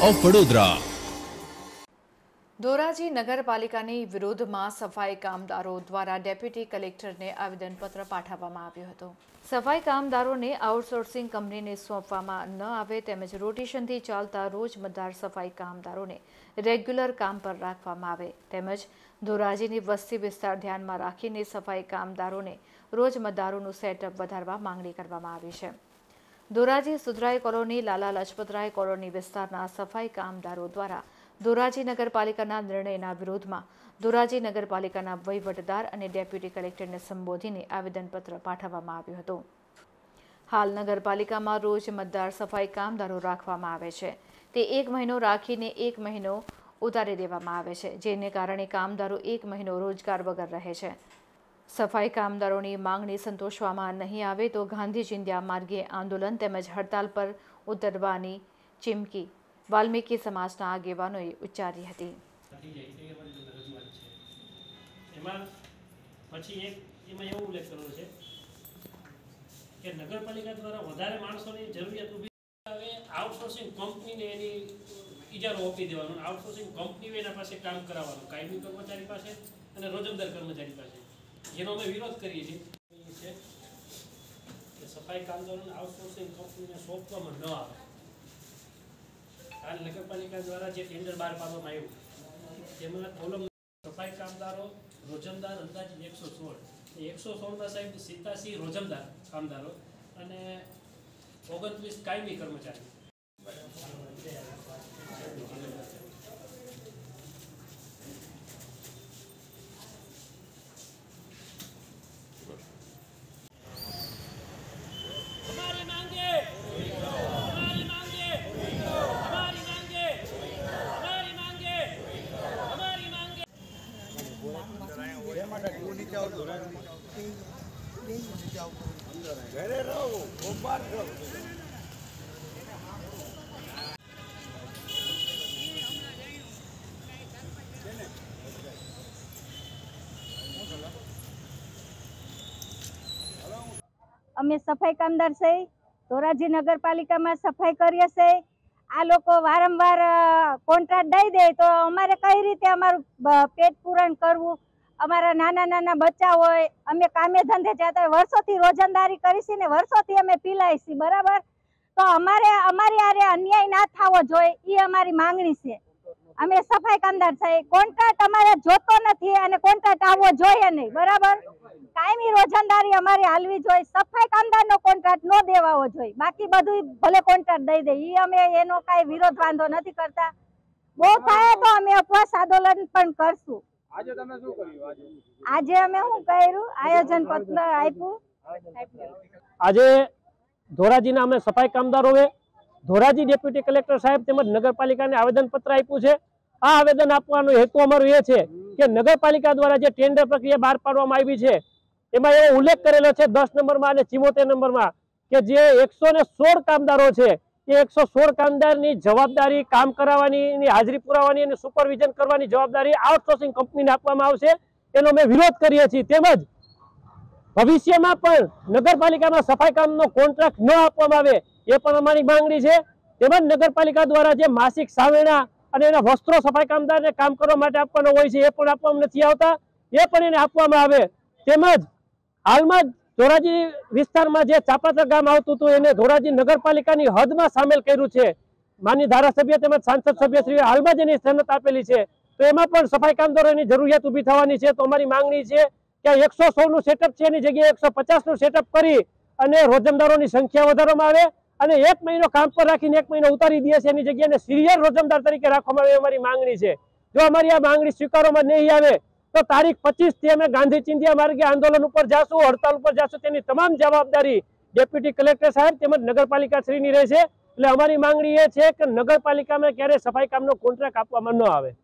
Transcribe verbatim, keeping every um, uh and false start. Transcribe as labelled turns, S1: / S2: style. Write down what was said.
S1: Of Vadodara.
S2: Dhoraji નગરપાલિકાની વિરોધમાં સફાઈ કામદારો દ્વારા ડેપ્યુટી કલેક્ટરને આવેદનપત્ર પાઠવવામાં આવ્યું હતું। સફાઈ કામદારોને આઉટસોર્સિંગ કંપનીને સોંપવામાં ન આવે તેમજ રોટેશનથી ચાલતા રોજમદાર સફાઈ કામદારોને રેગ્યુલર કામ પર રાખવામાં આવે તેમજ ધોરાજીની વસ્તી વિસ્તાર ધ્યાનમાં રાખીને સફાઈ કામદારોને રોજમદારોનું સેટઅપ વધારવા માંગણી કરવામાં આવી છે। ધોરાજી સુધરાઈ કોલોની, લાલા લજપતરાય કોલોની વિસ્તારના સફાઈ કામદારો દ્વારા ધોરાજી નગરપાલિકાના નિર્ણયના વિરોધમાં ધોરાજી નગરપાલિકાના વહીવટદાર અને ડેપ્યુટી કલેક્ટરને સંબોધીને આવેદનપત્ર પાઠવવામાં આવ્યું હતું। હાલ નગરપાલિકામાં રોજ મતદાર સફાઈ કામદારો રાખવામાં આવે છે, તે એક મહિનો રાખીને એક મહિનો ઉતારી દેવામાં આવે છે, જેને કારણે કામદારો એક મહિનો રોજગાર વગર રહે છે। સફાઈ કામદારોની માંગણી સંતોષવામાં નહીં આવે તો ગાંધી ચિંધ્યા માર્ગે આંદોલન તેમજ હડતાલ પર ઉતરવાની ચીમકી વાલ્મીકી સમાજના આગેવાનોએ ઉચ્ચારી હતી।
S3: પછી એક એમાં એવું ઉલ્લેખ કરેલો છે કે નગરપાલિકા દ્વારા વધારે માણસોની જરૂરિયાત ઊભી આવે, આઉટસોર્સિંગ કંપનીને એની ઇજારો આપી દેવાનો, આઉટસોર્સિંગ કંપની એના પાસે કામ કરાવવાનું, કાયમી કર્મચારી પાસે અને રોજમદાર કર્મચારી પાસે, જેનો અમે વિરોધ કરીએ છીએ કે સફાઈ કામદારોને આઉટસોર્સિંગ કંપનીને સોંપવામાં ન આવે। હાલ નગરપાલિકા દ્વારા જે ટેન્ડર બહાર પાડવામાં આવ્યું તેમાં કોલમ સફાઈ કામદારો રોજમદાર અંદાજે એકસો સોળ એકસો સોળના સાહેબ સિત્તાસી રોજમદાર કામદારો અને ઓગણત્રીસ કાયમી કર્મચારી।
S4: અમે સફાઈ કામદાર છે, ધોરાજી નગરપાલિકામાં સફાઈ કરીએ છે। આ લોકો વારંવાર કોન્ટ્રાક્ટ દઈ દે તો અમારે કઈ રીતે અમારું પેટ પૂરણ કરવું? અમારા નાના નાના બચ્ચા હોય, અમે કામે ધંધે જતા હોય, વર્ષોથી રોજંદારી કરીશી ને વર્ષોથી અમે પીલાઈશી, બરાબર? તો અમારે અમારી આરે અન્યાય ના થવો જોઈએ, એ અમારી માંગણી છે। અમે સફાઈ કામદાર છે, કોન્ટ્રાક્ટ અમારે જોતો નથી અને કોન્ટ્રાક્ટ આવવો જોઈએ નહીં, બરાબર? કાયમી રોજંદારી અમારી હાલવી જોઈએ, સફાઈ કામદારનો કોન્ટ્રાક્ટ ન દેવાવો જોઈએ, બાકી બધું ભલે કોન્ટ્રાક્ટ દઈ દે, એ અમે એનો કાંઈ વિરોધ વાંધો નથી કરતા। બહુ થાય તો અમે ઉપવાસ આંદોલન પણ કરશું।
S5: આજે તમે શું કર્યું? આજે
S4: આજે અમે શું કર્યું? આયોજન પત્ર આપ્યું।
S3: આજે ધોરાજીના અમે સફાઈ કામદારોએ ધોરાજી ડેપ્યુટી કલેક્ટર સાહેબ તેમજ નગરપાલિકાને આવેદન પત્ર આપ્યું છે। આ આવેદન આપવાનો હેતુ અમારો એ છે કે નગરપાલિકા દ્વારા જે ટેન્ડર પ્રક્રિયા બહાર પાડવામાં આવી છે એમાં એવો ઉલ્લેખ કરેલો છે દસ નંબરમાં અને ચુમ્મોતેર નંબરમાં કે જે એકસો ને સોળ કામદારો છે એ એકસો સોળ કામદારની જવાબદારી કામ કરાવવાની, એની હાજરી પુરાવાની અને સુપરવિઝન કરવાની જવાબદારી આઉટસોર્સિંગ કંપનીને આપવામાં આવશે, એનો અમે વિરોધ કરીએ છીએ। તેમજ ભવિષ્યમાં પણ નગરપાલિકામાં સફાઈ કામનો કોન્ટ્રાક્ટ ન આપવામાં આવે એ પણ અમારી માંગણી છે। તેમજ નગરપાલિકા દ્વારા જે માસિક સાવેણા અને એના વસ્ત્રો સફાઈ કામદારને કામ કરવા માટે આપવાનો હોય છે એ પણ આપવામાં નથી આવતા, એ પણ એને આપવામાં આવે। તેમજ હાલમાં ધોરાજી વિસ્તારમાં જે ચાપાતર ગામ આવતું હતું એને ધોરાજી નગરપાલિકાની હદમાં સામેલ કર્યું છે। માનનીય ધારાસભ્ય તેમજ સાંસદ સભ્યશ્રીએ હાલમાં જ એની સનત આપેલી છે, તો એમાં પણ સફાઈ કામદારોની જરૂરિયાત ઊભી થવાની છે। તો અમારી માંગણી છે કે એકસો સો નું સેટઅપ છે એની જગ્યાએ એકસો પચાસ નું સેટઅપ કરી અને રોજમદારોની સંખ્યા વધારવામાં આવે અને એક મહિનો કામ પર રાખીને એક મહિનો ઉતારી દે છે એની જગ્યાએ સિરિયલ રોજમદાર તરીકે રાખવામાં આવે અમારી માંગણી છે। જો અમારી આ માંગણી સ્વીકારવામાં નહીં આવે તો તારીખ પચીસ થી અમે ગાંધી ચિંધ્યા માર્ગે આંદોલન ઉપર જાશું, હડતાલ ઉપર જાશું, તેની તમામ જવાબદારી ડેપ્યુટી કલેક્ટર સાહેબ તેમજ નગરપાલિકા શ્રીની રહેશે। એટલે અમારી માંગણી એ છે કે નગરપાલિકામાં ક્યારે સફાઈ કામનો કોન્ટ્રાક્ટ આપવામાં ન આવે।